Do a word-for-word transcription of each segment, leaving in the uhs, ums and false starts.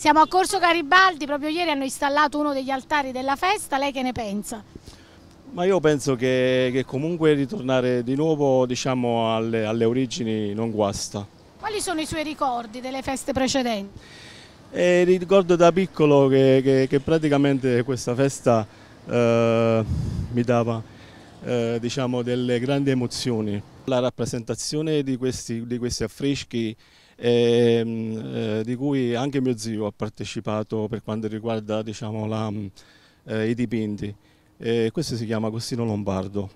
Siamo a Corso Garibaldi, proprio ieri hanno installato uno degli altari della festa, lei che ne pensa? Ma io penso che, che comunque ritornare di nuovo, diciamo, alle, alle origini non guasta. Quali sono i suoi ricordi delle feste precedenti? E ricordo da piccolo che, che, che praticamente questa festa eh, mi dava eh, diciamo, delle grandi emozioni. La rappresentazione di questi, di questi affreschi eh, eh, di cui anche mio zio ha partecipato per quanto riguarda, diciamo, la, eh, i dipinti. E questo si chiama Agostino Lombardo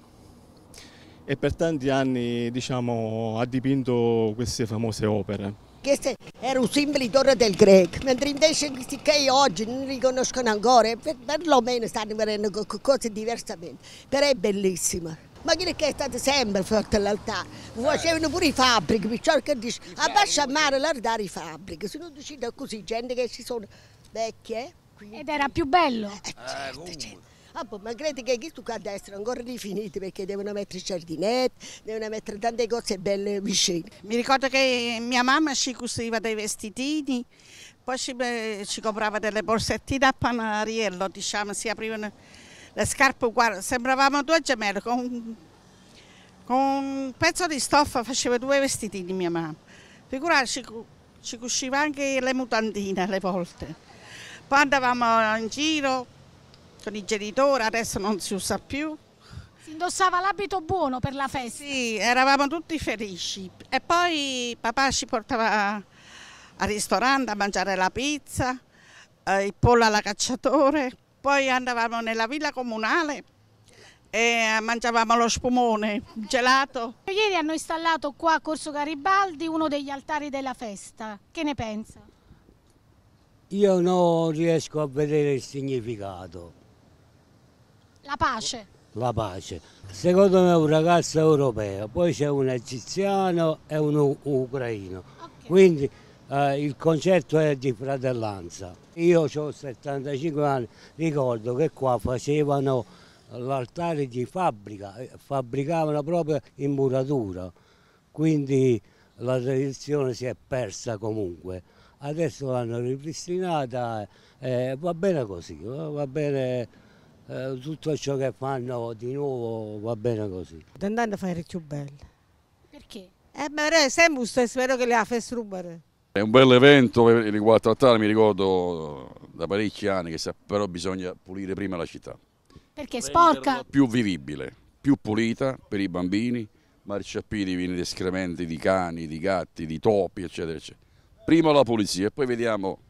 e per tanti anni, diciamo, ha dipinto queste famose opere. Questo era un simbolitore del greco, mentre invece questi che oggi non riconoscono ancora, per, perlomeno stanno vedendo cose diversamente, però è bellissima. Ma che è stato sempre fatto all'altare, facevano pure i fabbriche, perciò che dice, abbassa a mare l'altare i fabbriche, sono uscite così, gente che si sono vecchie. Ed era più bello? Eh, certo, certo. Ah, boh, ma credi che questo qua deve essere ancora rifiniti perché devono mettere giardinetti, devono mettere tante cose belle vicine. Mi ricordo che mia mamma ci cuciva dei vestitini, poi ci, ci comprava delle borsettine a panariello, diciamo, si aprivano le scarpe uguali, sembravamo due gemelle, con, con un pezzo di stoffa faceva due vestitini mia mamma. Figurati, ci, ci cuciva anche le mutandine alle volte. Poi andavamo in giro con i genitori, adesso non si usa più. Si indossava l'abito buono per la festa? Sì, eravamo tutti felici. E poi papà ci portava al ristorante a mangiare la pizza, eh, il pollo alla cacciatore, poi andavamo nella villa comunale e mangiavamo lo spumone, gelato. Ieri hanno installato qua a Corso Garibaldi uno degli altari della festa, che ne pensa? Io non riesco a vedere il significato. La pace. La pace. Secondo me è un ragazzo europeo, poi c'è un egiziano e un u- ucraino. Okay. Quindi eh, il concetto è di fratellanza. Io ho settantacinque anni, ricordo che qua facevano l'altare di fabbrica, fabbricavano proprio in muratura, quindi la tradizione si è persa comunque. Adesso l'hanno ripristinata e eh, va bene così, va bene. Eh, tutto ciò che fanno di nuovo va bene così. Andando a fare più belle. Perché? Eh, ma sempre sto spero che le ha fatto rubare. È un bel evento che riguarda altare, mi ricordo da parecchi anni, che però bisogna pulire prima la città. Perché è sporca? Più vivibile, più pulita per i bambini, marciapiedi pieni di escrementi di cani, di gatti, di topi, eccetera, eccetera. Prima la pulizia e poi vediamo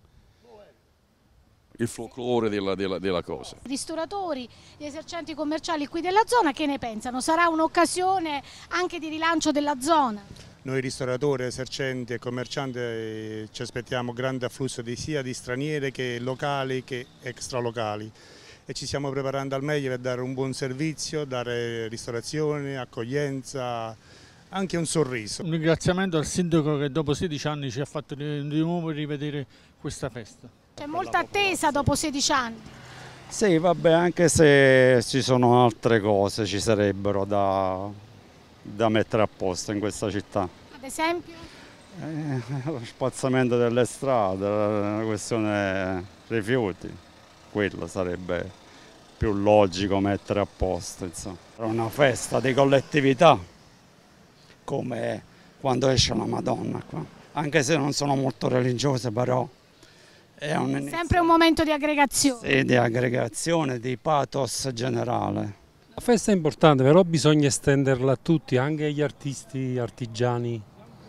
il folklore della, della, della cosa. I ristoratori, gli esercenti commerciali qui della zona che ne pensano? Sarà un'occasione anche di rilancio della zona? Noi ristoratori, esercenti e commercianti ci aspettiamo grande afflusso di, sia di stranieri che locali che extralocali e ci stiamo preparando al meglio per dare un buon servizio, dare ristorazione, accoglienza, anche un sorriso. Un ringraziamento al sindaco che dopo sedici anni ci ha fatto di nuovo rivedere questa festa. C'è molta attesa dopo sedici anni. Sì, vabbè, anche se ci sono altre cose, ci sarebbero da, da mettere a posto in questa città. Ad esempio? Eh, lo spazzamento delle strade, la questione rifiuti, quello sarebbe più logico mettere a posto. Insomma. È una festa di collettività, come quando esce la Madonna qua. Anche se non sono molto religiose, però è un sempre un momento di aggregazione. Sì, di aggregazione, di pathos generale. La festa è importante, però bisogna estenderla a tutti, anche agli artisti artigiani,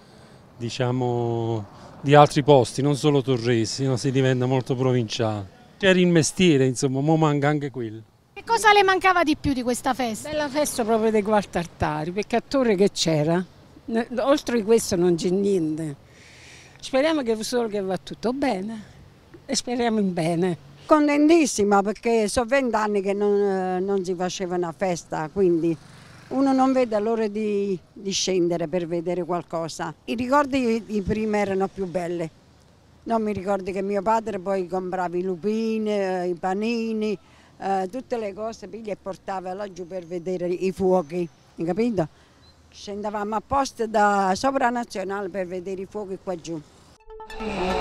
diciamo, di altri posti, non solo torresi, no? Si diventa molto provinciale. C'era il mestiere, insomma, mo manca anche quello. Che cosa le mancava di più di questa festa? Bella festa proprio dei quartartari, perché attore che c'era, oltre a questo non c'è niente. Speriamo che solo che va tutto bene. E speriamo in bene. Contentissima perché sono vent'anni che non, non si faceva una festa, quindi uno non vede l'ora di, di scendere per vedere qualcosa. I ricordi di prima erano più belli. Non mi ricordo che mio padre poi comprava i lupini, i panini, eh, tutte le cose, piglia e portava laggiù per vedere i fuochi, hai capito? Scendavamo apposta da Sopranazionale per vedere i fuochi qua giù.